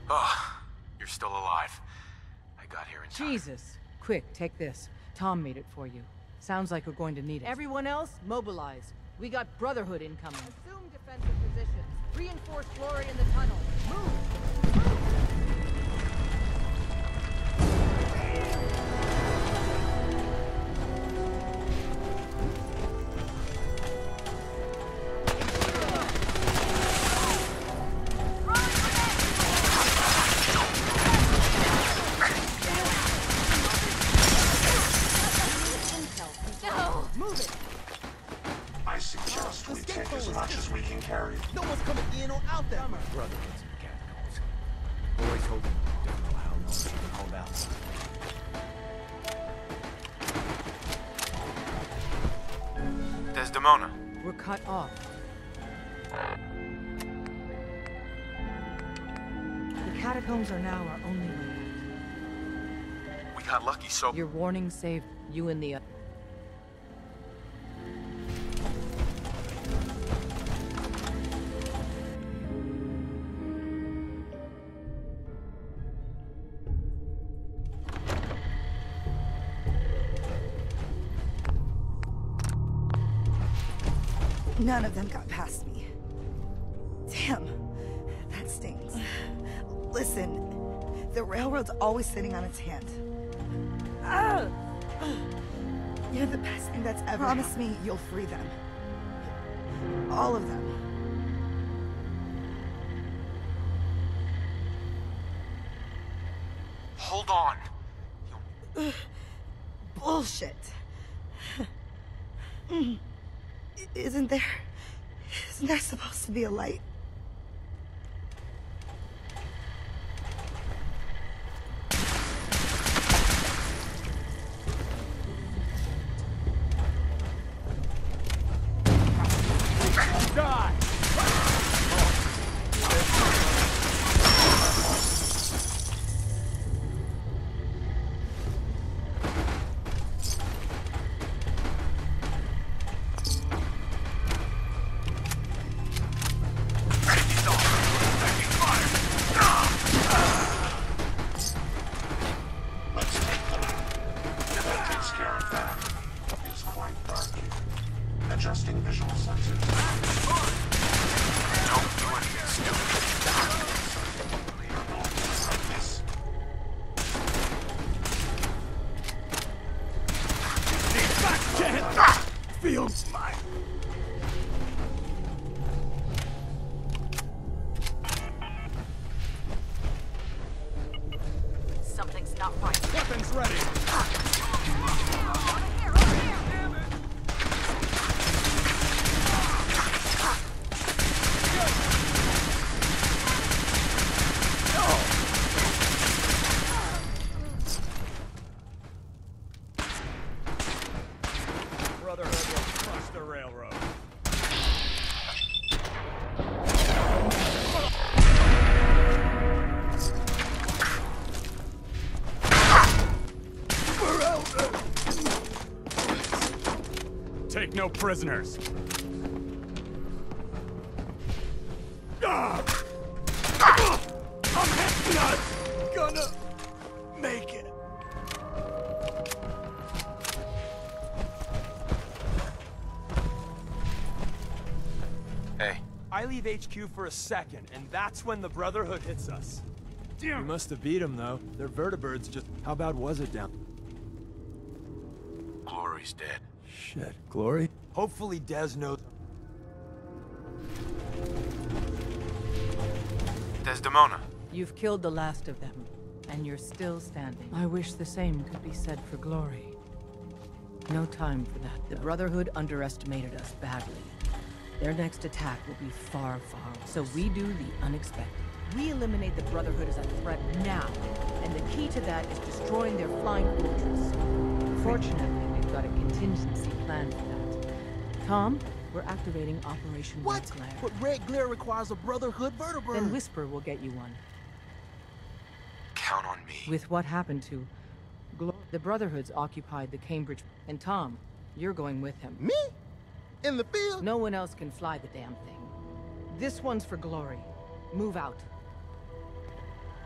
Oh, you're still alive. I got here in time. Jesus. Quick, take this. Tom made it for you. Sounds like we're going to need it. Everyone else, mobilize. We got Brotherhood incoming. Assume defensive positions. Reinforce Glory in the tunnel. Move! I suggest we take as much as we can carry. No one's coming in or out that way. Brotherhoods and catacombs. Boys holding don't know how long she can hold out. Desdemona. We're cut off. The catacombs are now our only way out. We got lucky so... Your warning saved you and the... None of them got past me. Damn, that stings. Listen, the railroad's always sitting on its hand. You're the best thing that's ever happened. Promise me you'll free them. All of them. Hold on. Bullshit. Isn't there supposed to be a light? Adjusting visual sensors. Don't do anything stupid. Feels mine. Something's not right. Weapons ready. Brotherhood will crush the railroad. Take no prisoners. I'm not gonna make it. Hey. I leave HQ for a second, and that's when the Brotherhood hits us. You must have beat them, though. Their vertibirds just... How bad was it down? Glory's dead. Shit. Glory? Hopefully Des knows. Desdemona. You've killed the last of them, and you're still standing. I wish the same could be said for Glory. No time for that. The Brotherhood underestimated us badly. Their next attack will be far, far worse. So we do the unexpected. We eliminate the Brotherhood as a threat now, and the key to that is destroying their flying fortress. Fortunately, we've got a contingency plan for that. Tom, we're activating Operation What? Red Glare. But Red Glare requires a Brotherhood vertibird. Then Whisper will get you one. Count on me. With what happened to the Brotherhood's occupied the Cambridge, and Tom, you're going with him. Me? In the field? No one else can fly the damn thing. This one's for Glory. Move out.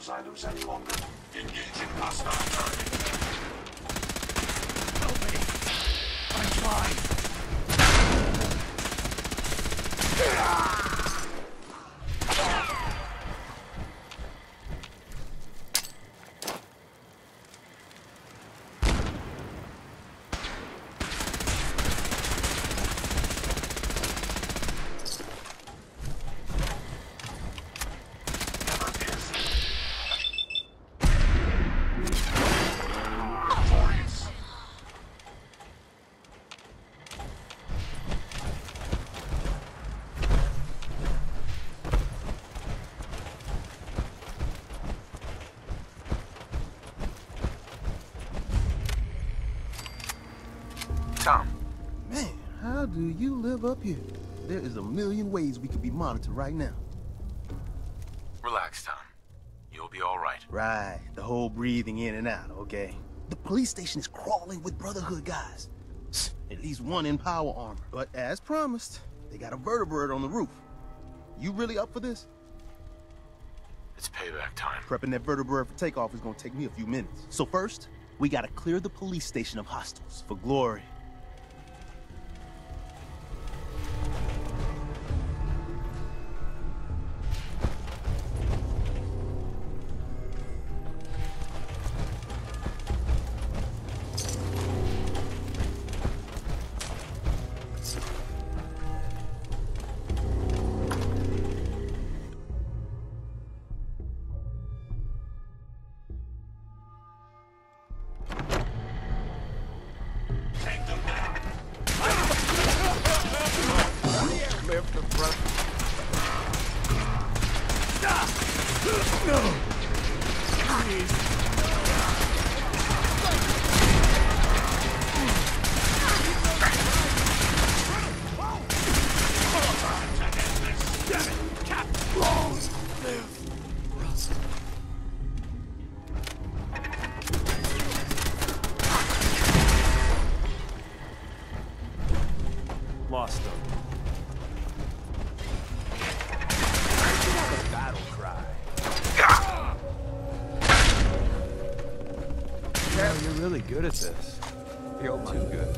I lose any longer. Engaging hostile target. Help me! I'm fine. Tom, Man, how do you live up here? There is a million ways we could be monitored right now. relax, Tom. You'll be all right. Right, the whole breathing in and out, okay? The police station is crawling with Brotherhood guys. At least one in power armor. But as promised, they got a vertebrate on the roof. You really up for this? It's payback time. Prepping that vertebrate for takeoff is gonna take me a few minutes. So first, we gotta clear the police station of hostiles for glory. Take them down. Lift the front. Lost them. The battle cry. Yeah, you're really good at this. Feel too good.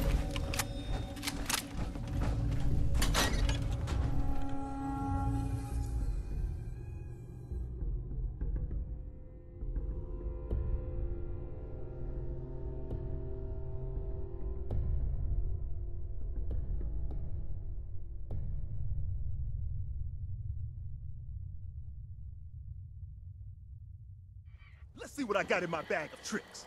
Let's see what I got in my bag of tricks.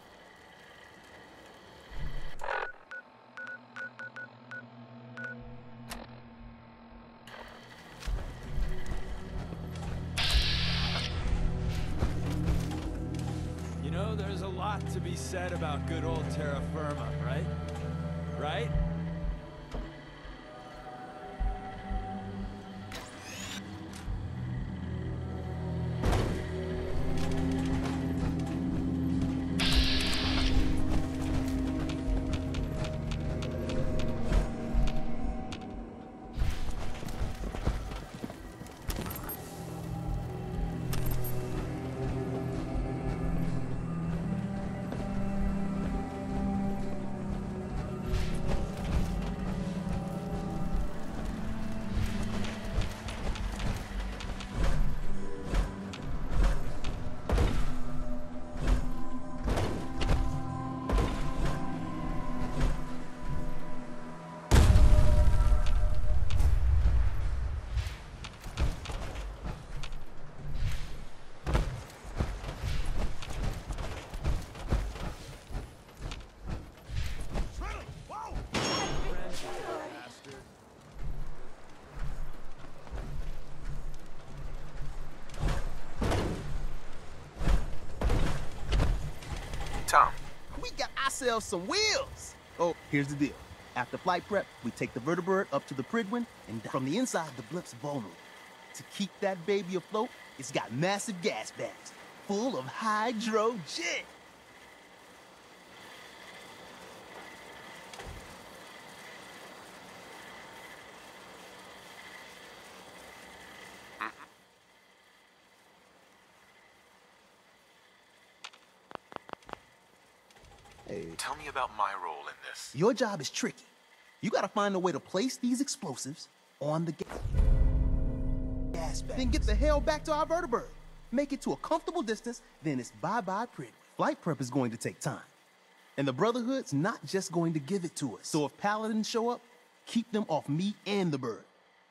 You know, there's a lot to be said about good old terra firma, right? Right? Tom, We got ourselves some wheels. Oh, here's the deal. After flight prep, we take the vertebrate up to the Pridwin, and from the inside, the blip's vulnerable. To keep that baby afloat, it's got massive gas bags full of hydrogen. Hey. Tell me about my role in this. Your job is tricky. You gotta find a way to place these explosives on the gas bag. Then get the hell back to our vertibird. Make it to a comfortable distance, then it's bye-bye Pridwen. Flight prep is going to take time. And the Brotherhood's not just going to give it to us. So if Paladins show up, keep them off me and the bird.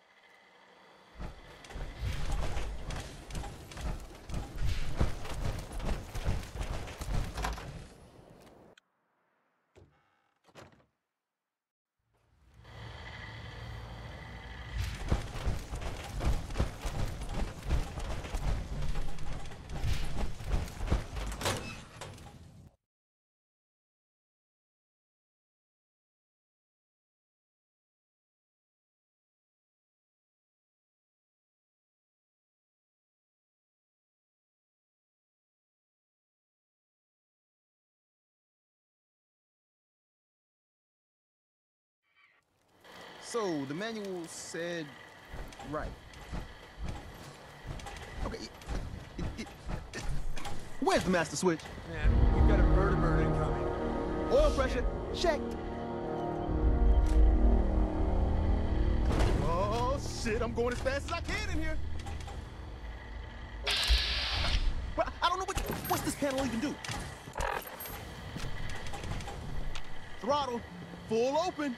So, the manual said right. Okay, where's the master switch? Man, we've got a vertibird incoming. Oil pressure, check. Oh, shit, I'm going as fast as I can in here. But I don't know what's this panel even do? Throttle, full open.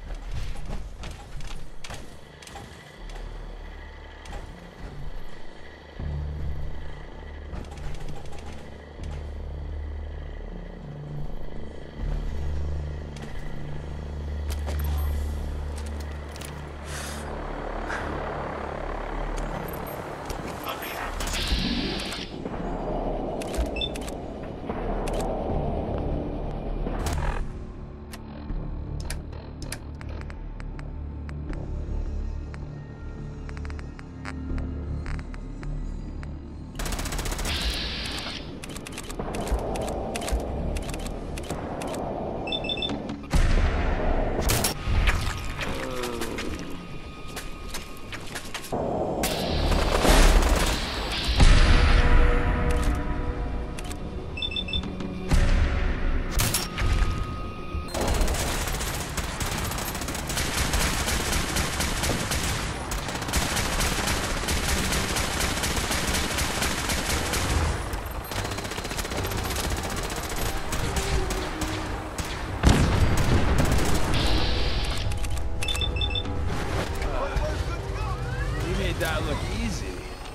That look easy.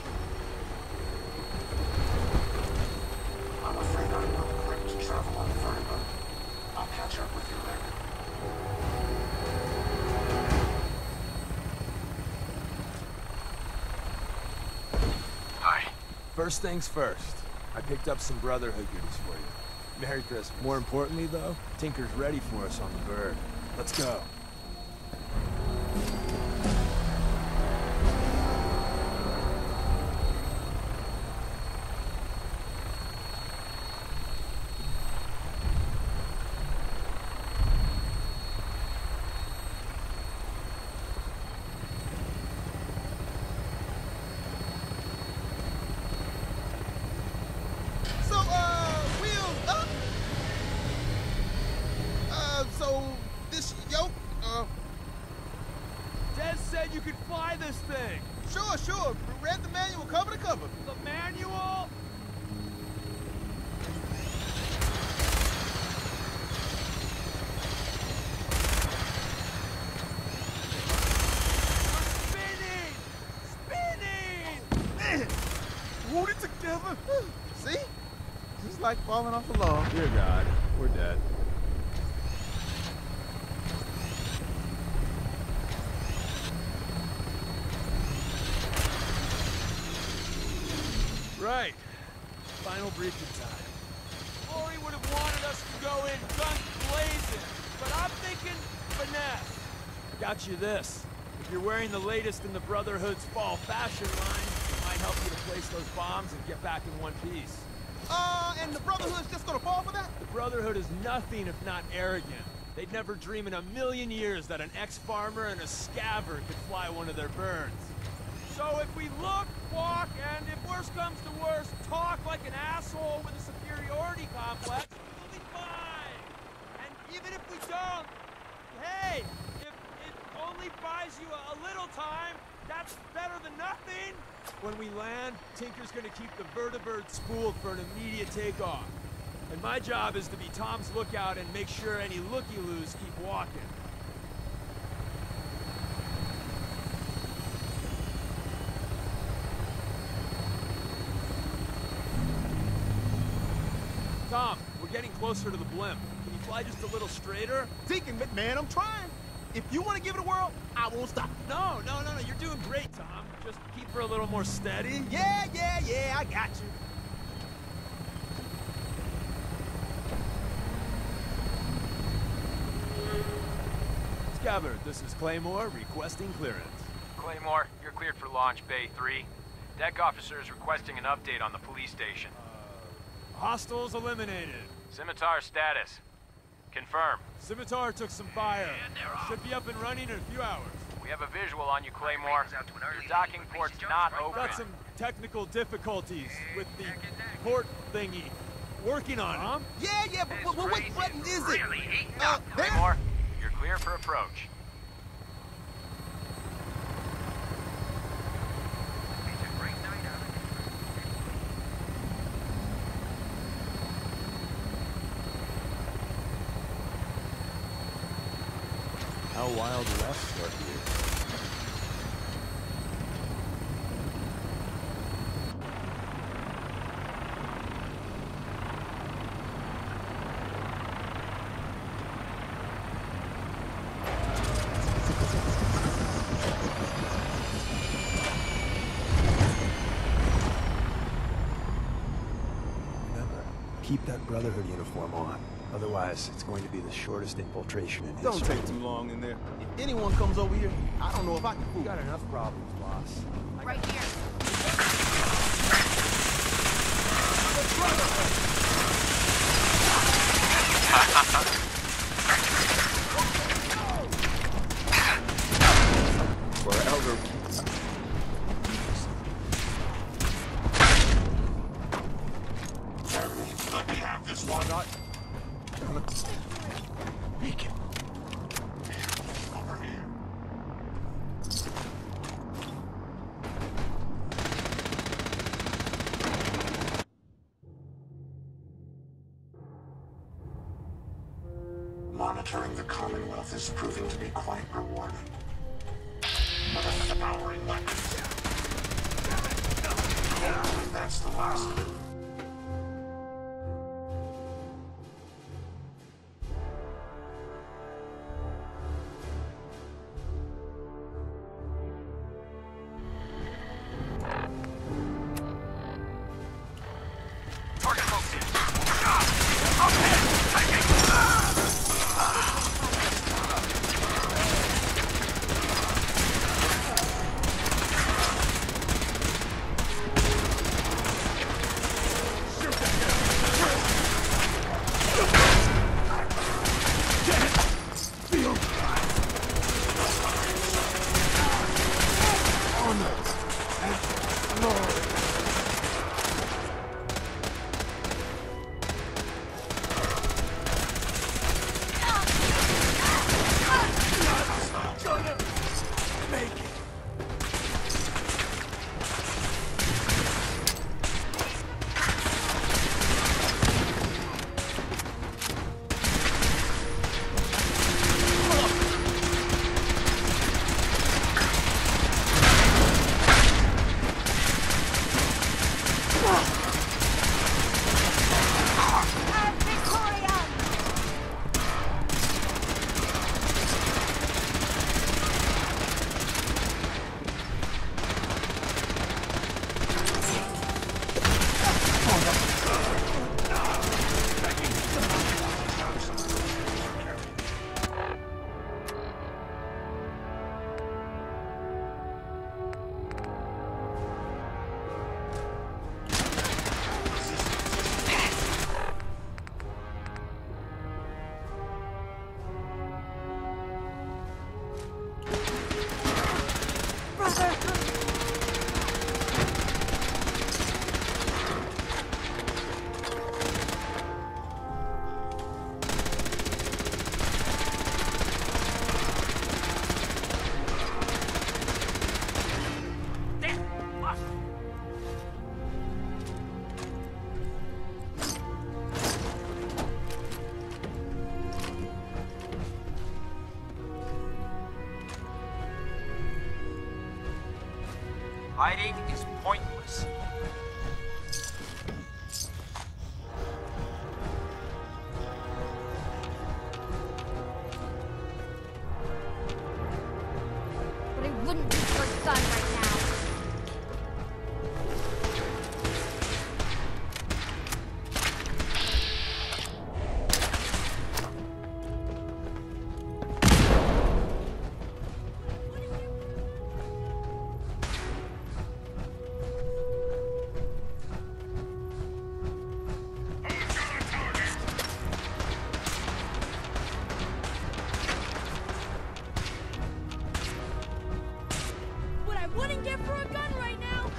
I'm afraid I'm not equipped to travel on the vertibird. I'll catch up with you later. Hi. First things first, I picked up some Brotherhood goodies for you. Merry Christmas. More importantly, though, Tinker's ready for us on the bird. Let's go. So this yoke, Des said you could fly this thing. Sure. Read the manual cover to cover. The manual? Man, hold it together. See? Just like falling off a log. Dear God, we're dead. Right. Final briefing time. Glory would have wanted us to go in guns blazing, but I'm thinking finesse. Got you this. If you're wearing the latest in the Brotherhood's fall fashion line, it might help you to place those bombs and get back in one piece. And the Brotherhood's just gonna fall for that? The Brotherhood is nothing if not arrogant. They'd never dream in a million years that an ex-farmer and a scabber could fly one of their birds. So if we look, walk, and if worse comes to worse, talk like an asshole with a superiority complex, we'll be fine! even if we don't, hey, if it only buys you a little time, that's better than nothing. When we land, Tinker's gonna keep the vertibird spooled for an immediate takeoff. And my job is to be Tom's lookout and make sure any looky-loos keep walking. Tom, we're getting closer to the blimp. Can you fly just a little straighter? Deacon, man, I'm trying. If you want to give it a whirl, I won't stop. No, you're doing great, Tom. Just keep her a little more steady. Yeah, I got you. Scabbard, this is Claymore requesting clearance. Claymore, you're cleared for launch Bay 3. Deck officer is requesting an update on the police station. Hostiles eliminated. Scimitar status. Confirm. Scimitar took some fire. Should be up and running in a few hours. We have a visual on you, Claymore. Your docking port's not open. Got some technical difficulties with the port thingy. Working on it. Yeah, but what button is it? There. Claymore, you're clear for approach. How wild west are you? Remember, keep that Brotherhood uniform on. Otherwise, it's going to be the shortest infiltration in history. Don't take too long in there. If anyone comes over here, I don't know if I can fool. You got enough problems, boss. Right here. For Elder... Let me have this one. Make it. Over here. Monitoring the Commonwealth is proving to be quite rewarding. But a devouring weapon. Hopefully that's the last of it. Hiding is pointless. But I wouldn't reach for a gun right now. Wouldn't get for a gun right now.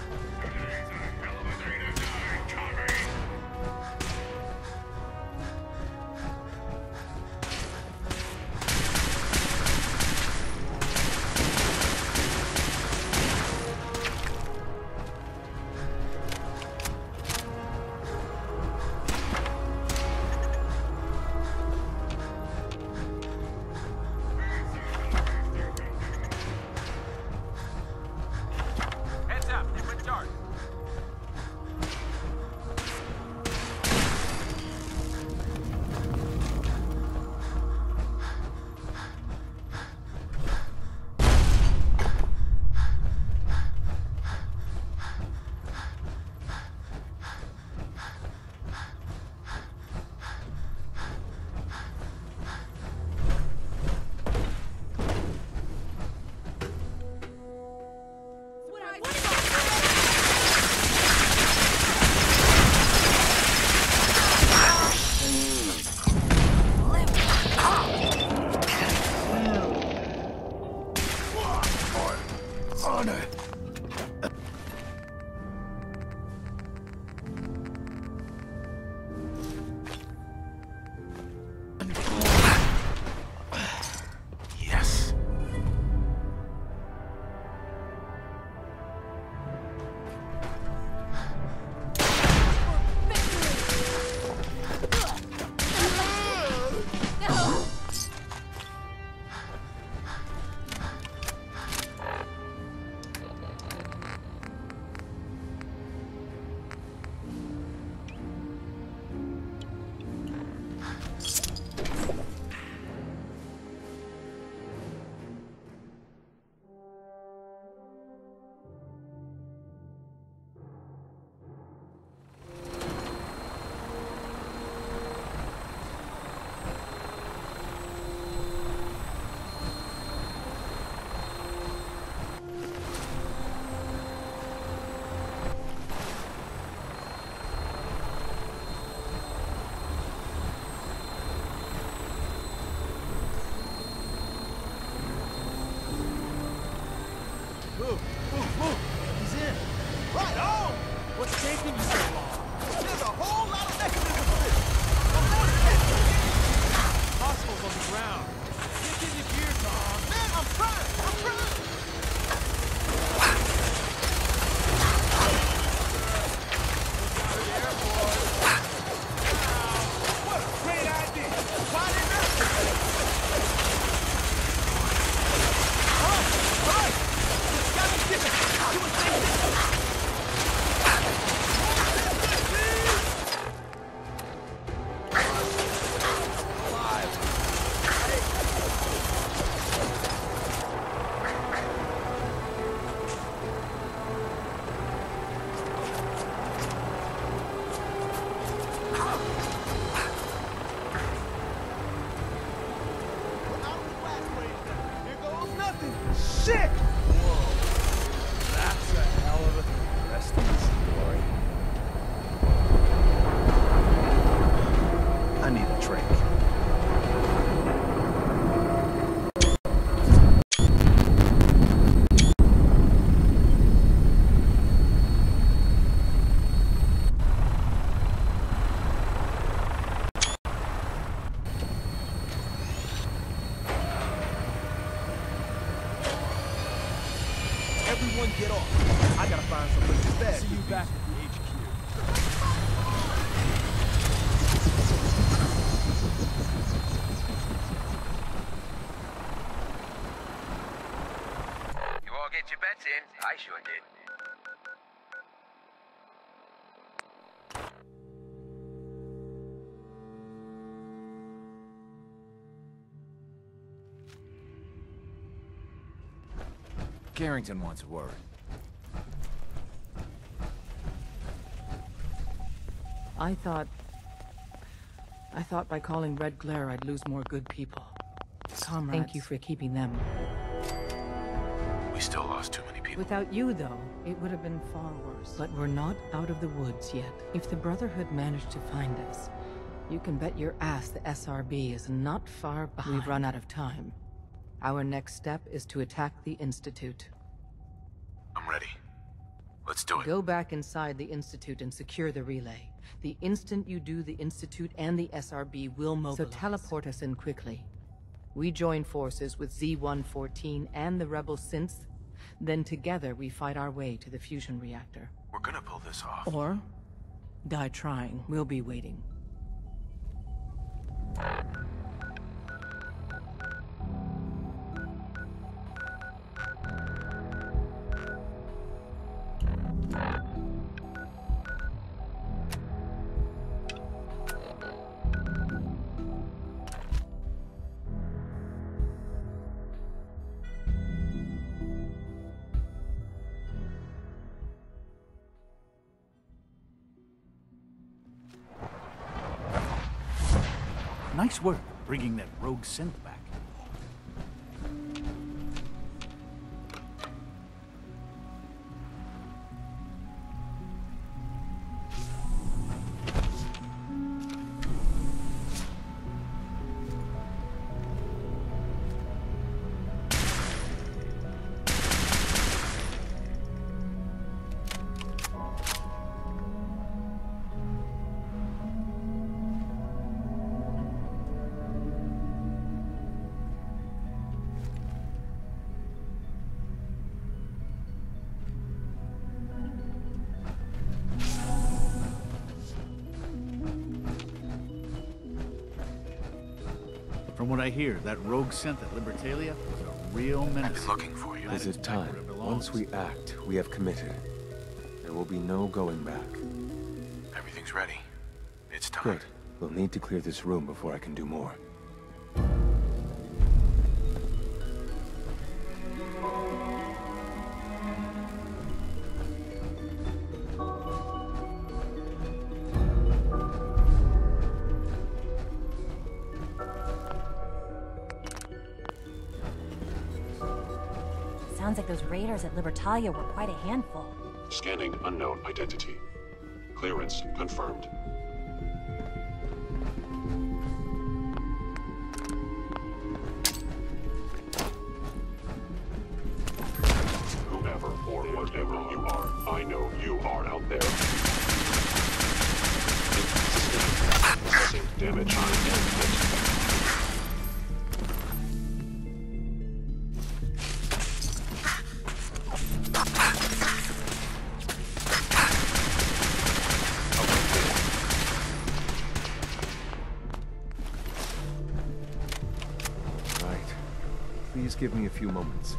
What's taking you so long? There's a whole lot of mechanisms for this. Hostiles on the ground. Kick into gear, Tom. Man, I'm trying. What a great idea. Why didn't I? All right. Got me different. Do a thing. Shit! Whoa. That's a hell of a thing. Rest in peace, Glory. I need a drink. Everyone get off. I gotta find some place to stay. See you back at the HQ. You all get your bets in? I sure did. Carrington wants a word. I thought by calling Red Glare I'd lose more good people. Comrades. Thank you for keeping them. We still lost too many people. Without you, though, it would have been far worse. But we're not out of the woods yet. If the Brotherhood managed to find us, you can bet your ass the SRB is not far behind. We've run out of time. Our next step is to attack the Institute. I'm ready. Let's do it. Go back inside the Institute and secure the relay. The instant you do, the Institute and the SRB will mobilize. So teleport us in quickly. We join forces with Z-114 and the rebel synths. Then together we fight our way to the fusion reactor. We're gonna pull this off. Or die trying. We'll be waiting. Nice work bringing that rogue synth back. From what I hear, that rogue synth at Libertalia was a real menace. I've been looking for you. Is it time? Once we act, we have committed. There will be no going back. Everything's ready. It's time. Good. We'll need to clear this room before I can do more. Sounds like those raiders at Libertalia were quite a handful. Scanning unknown identity. Clearance confirmed. Whoever or whatever you are, I know you are out there. Assessing damage and Please give me a few moments.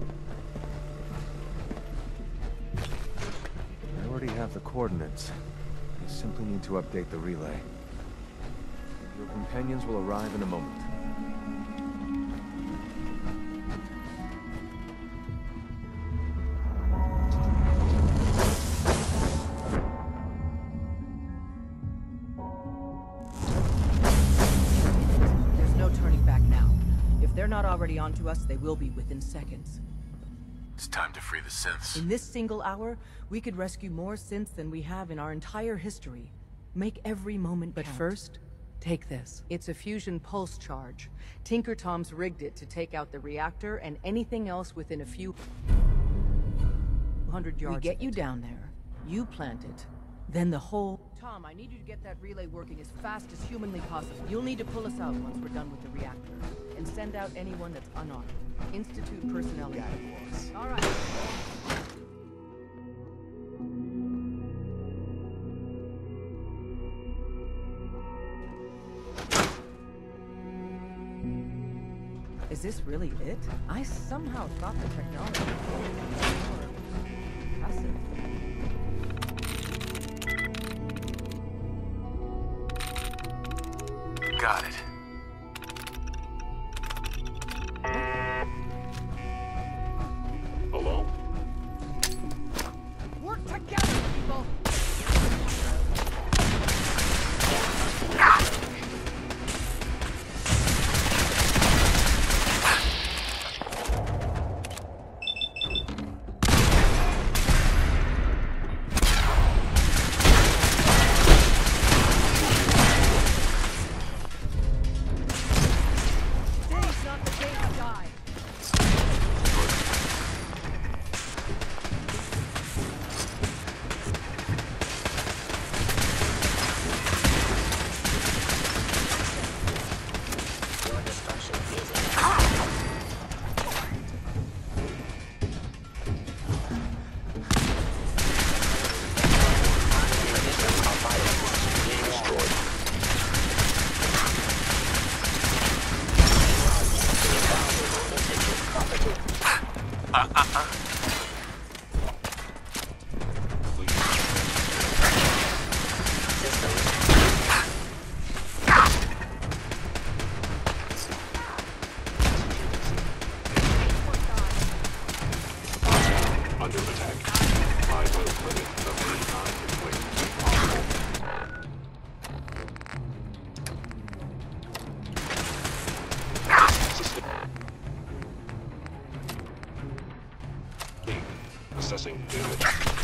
I already have the coordinates. I simply need to update the relay. Your companions will arrive in a moment. There's no turning back now. If they're not already onto us, they will be within seconds. It's time to free the synths. In this single hour, we could rescue more synths than we have in our entire history. Make every moment count. But first, take this. It's a fusion pulse charge. Tinker Tom's rigged it to take out the reactor and anything else within a few 100 yards. We get you down there, you plant it, then the whole... Tom, I need you to get that relay working as fast as humanly possible. You'll need to pull us out once we're done with the reactor. And send out anyone that's unarmed. Institute personnel. Got it, boss. All right. Is this really it? I somehow thought the technology was more passive. Got it. along Processing image.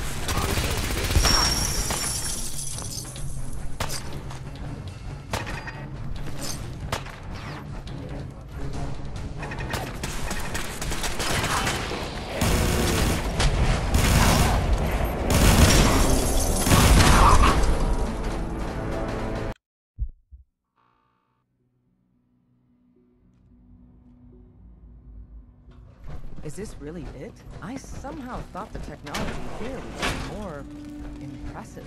Is this really it? I somehow thought the technology here would be more impressive.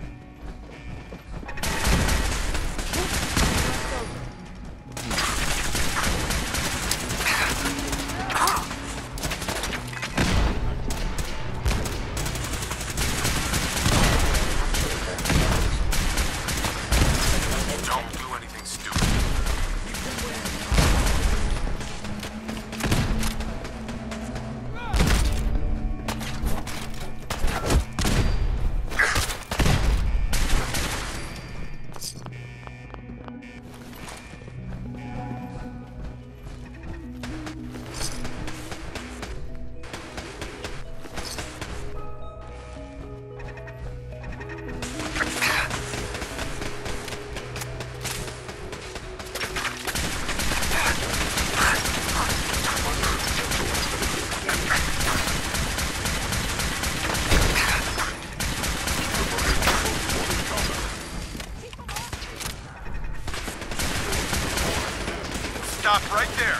Don't do anything stupid. Stop right there.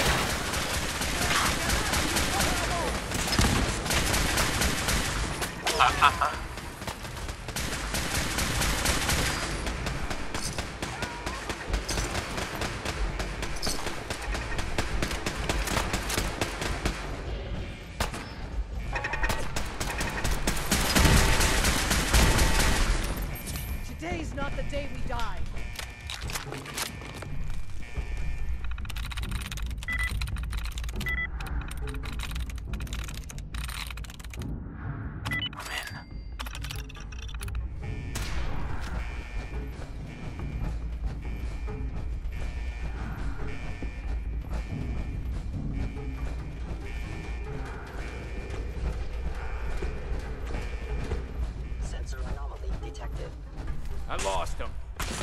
Today's not the day we die. Sensor anomaly detected. I lost him.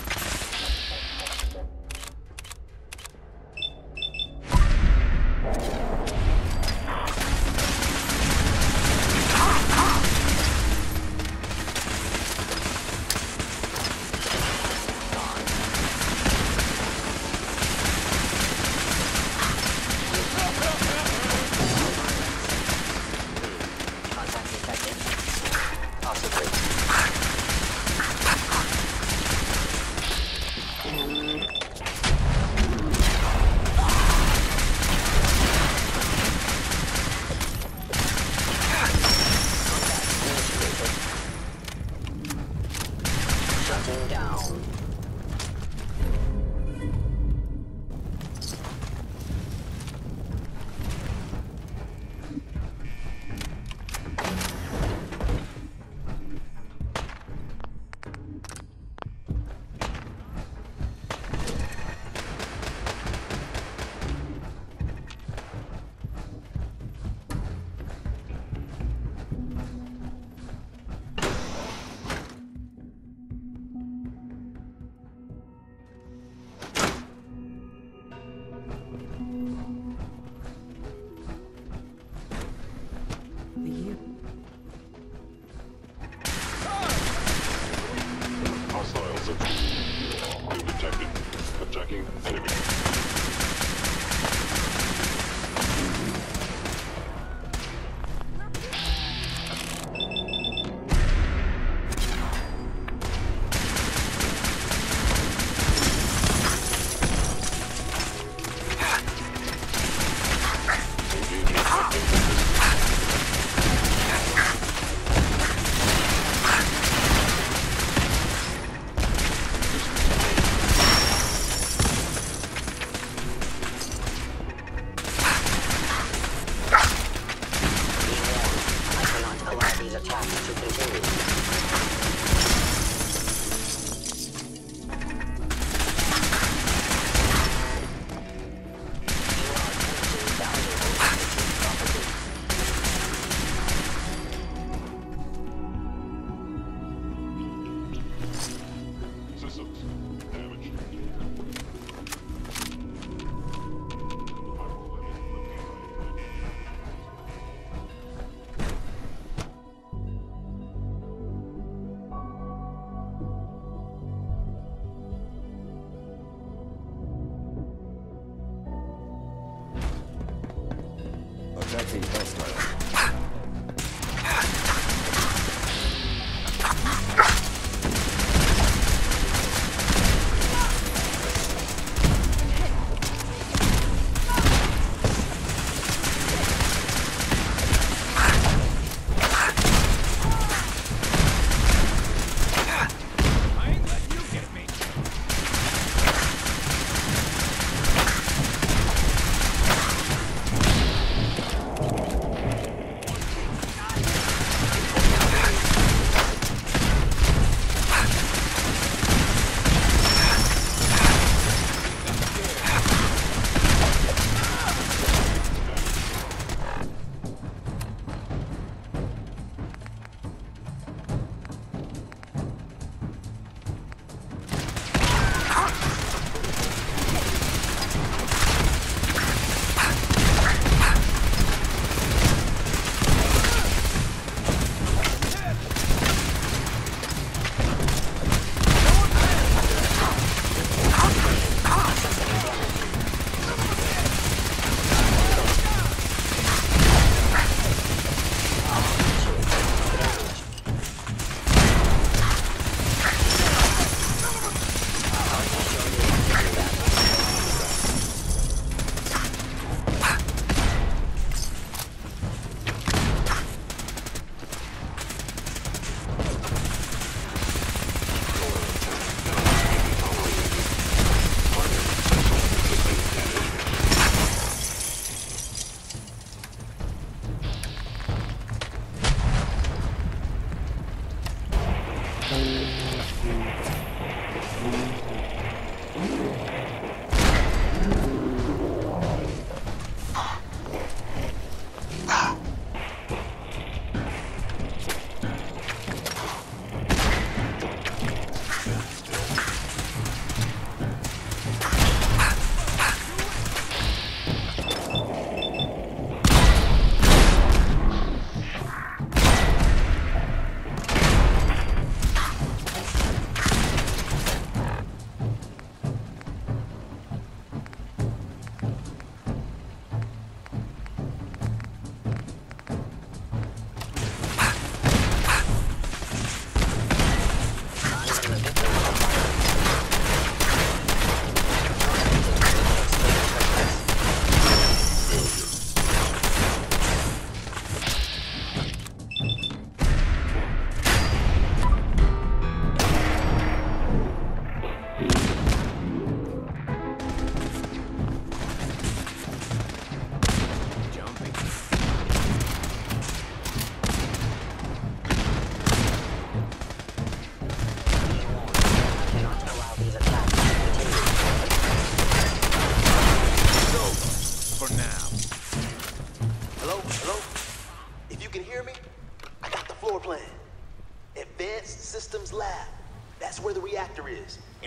Contact detected. Possibly. Shutting down.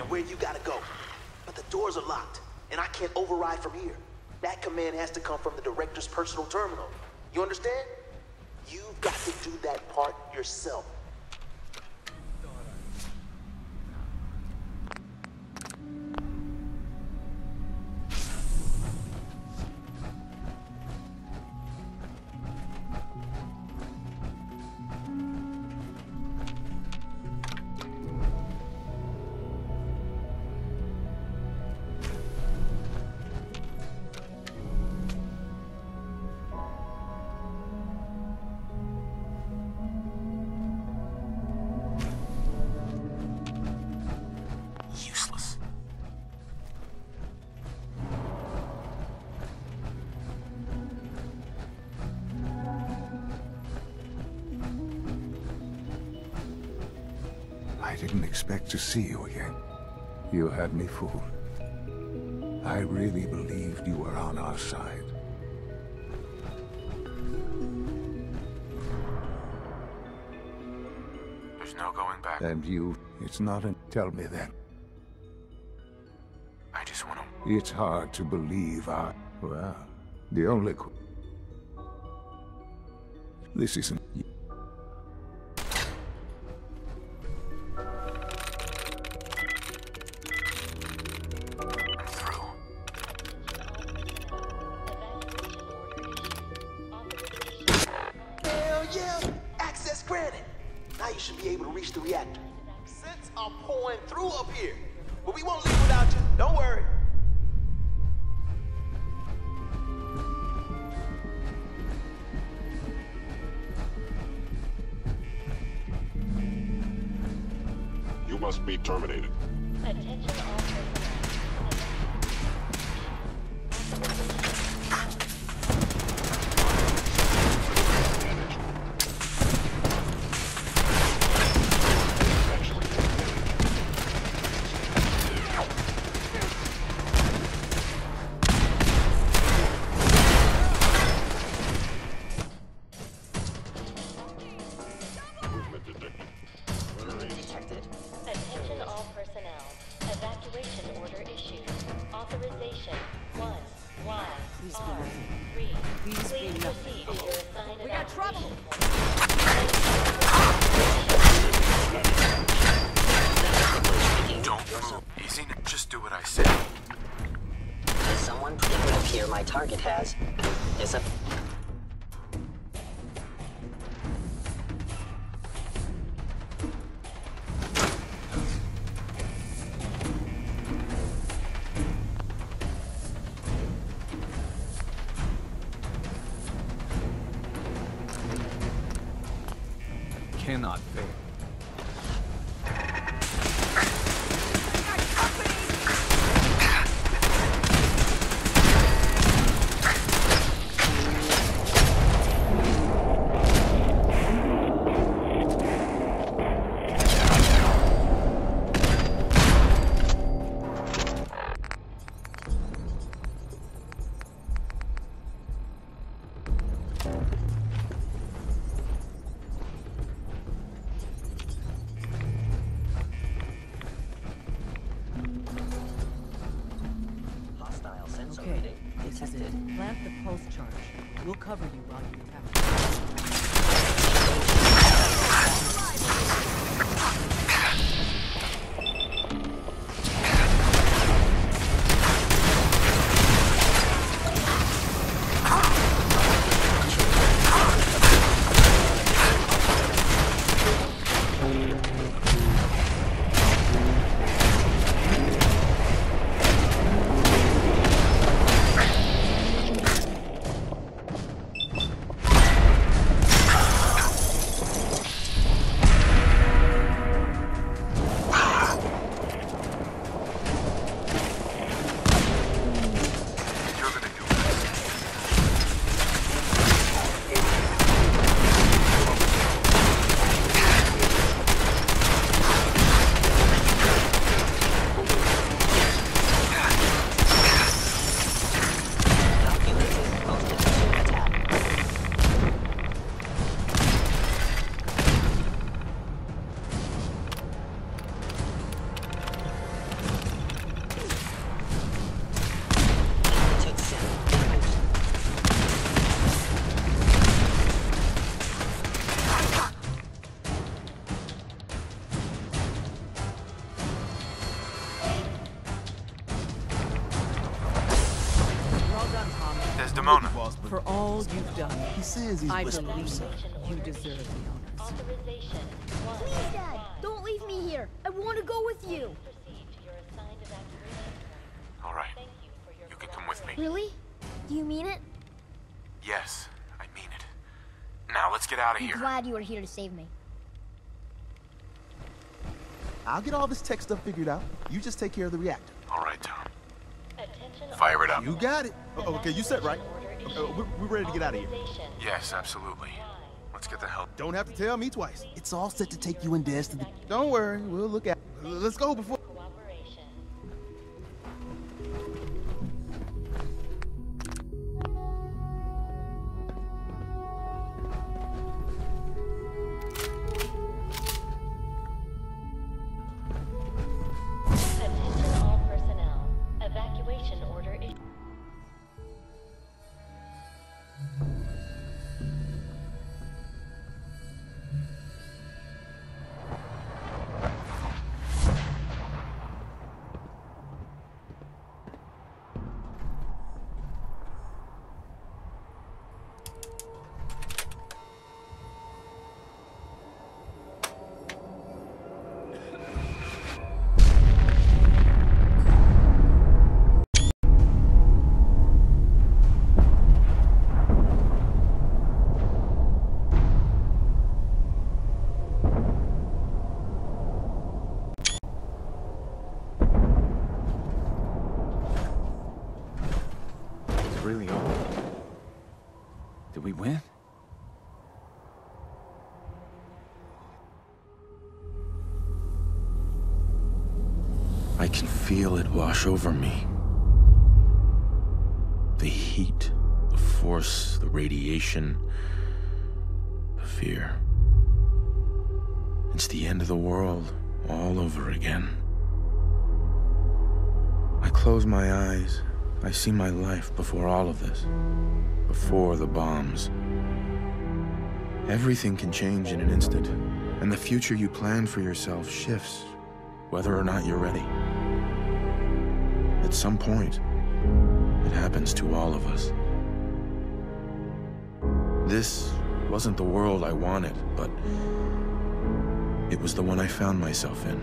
where you gotta go. But the doors are locked, and I can't override from here. That command has to come from the director's personal terminal. You understand? You've got to do that part yourself. I didn't expect to see you again. You had me fooled. I really believed you were on our side. There's no going back. And you, it's not an... Tell me that. I just want to... It's hard to believe our... Well, the only... This isn't... Hell yeah! Access granted! Now you should be able to reach the reactor. Sents are pouring through up here. But we won't leave without you. Don't worry. You must be terminated. Attention all personnel. Attention all personnel. Evacuation order issued. Authorization 1YR3. Please proceed to your assigned We got trouble. Don't move. Easy. Just do what I say. Someone, it would appear my target has, is a... Cannot fail. Okay, this is it. Plant the pulse charge. We'll cover you while you attack. Desdemona. For all you've done, He says he's I whispering. believe you deserve the honors. Authorization. Please, Dad, don't leave me here. I want to go with you. Proceed to your assigned evacuation point. All right. Thank you for your You can come with me. Really? Do you mean it? Yes, I mean it. Now let's get out of I'm here. glad you were here to save me. I'll get all this tech stuff figured out. You just take care of the reactor. All right, Tom. Attention Fire it up. You got it. Oh, okay, you set right. We're ready to get out of here. Yes, absolutely. Let's get the hell. Don't have to tell me twice. It's all set to take you and Des to the... Don't worry, we'll look at... Let's go before... Cooperation. Attention all personnel. Evacuation order issued. It's really over. Did we win? I can feel it wash over me. The heat, the force, the radiation, the fear. It's the end of the world all over again. I close my eyes. I see my life before all of this. Before the bombs. Everything can change in an instant, and the future you plan for yourself shifts, whether or not you're ready. At some point, it happens to all of us. This wasn't the world I wanted, but it was the one I found myself in.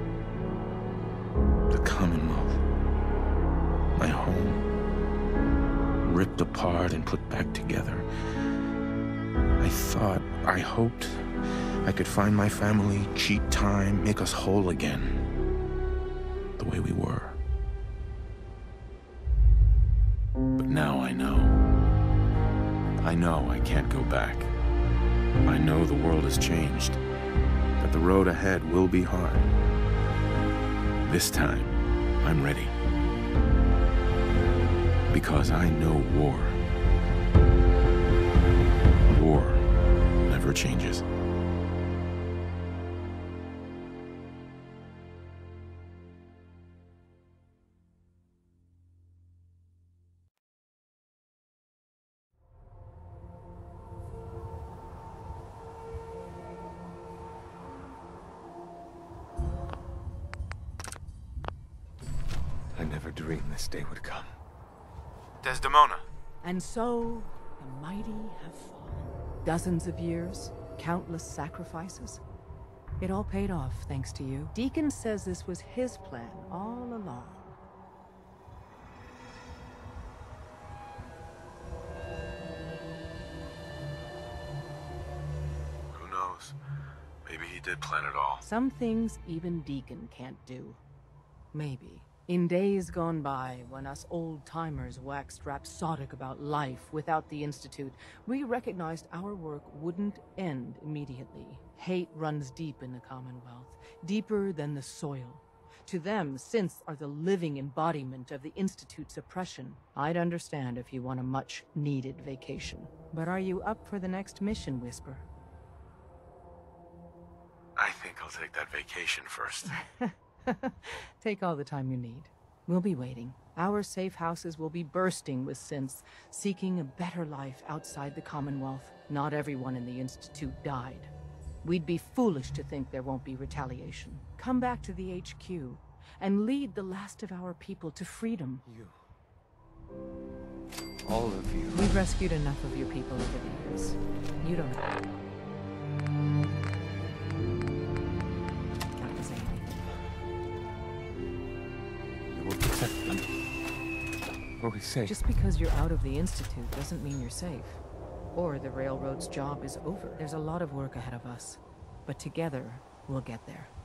The Commonwealth. My home. Ripped apart and put back together. I hoped I could find my family, cheat time, make us whole again. The way we were. But now I know. I know I can't go back. I know the world has changed. That the road ahead will be hard. This time, I'm ready. Because I know war. War never changes. I never dreamed this day would come. Desdemona. And so, the mighty have fallen. Dozens of years, countless sacrifices. It all paid off, thanks to you. Deacon says this was his plan all along. Who knows? Maybe he did plan it all. Some things even Deacon can't do. Maybe. In days gone by, when us old-timers waxed rhapsodic about life without the Institute, we recognized our work wouldn't end immediately. Hate runs deep in the Commonwealth, deeper than the soil. To them, synths are the living embodiment of the Institute's oppression. I'd understand if you want a much-needed vacation. But are you up for the next mission, Whisper? I think I'll take that vacation first. Take all the time you need. We'll be waiting. Our safe houses will be bursting with synths, seeking a better life outside the Commonwealth. Not everyone in the Institute died. We'd be foolish to think there won't be retaliation. Come back to the HQ and lead the last of our people to freedom. You... All of you. We've rescued enough of your people over the years. You don't have to say anything. You will protect them. What we say? Just because you're out of the Institute doesn't mean you're safe. Or the Railroad's job is over. There's a lot of work ahead of us. But together, we'll get there.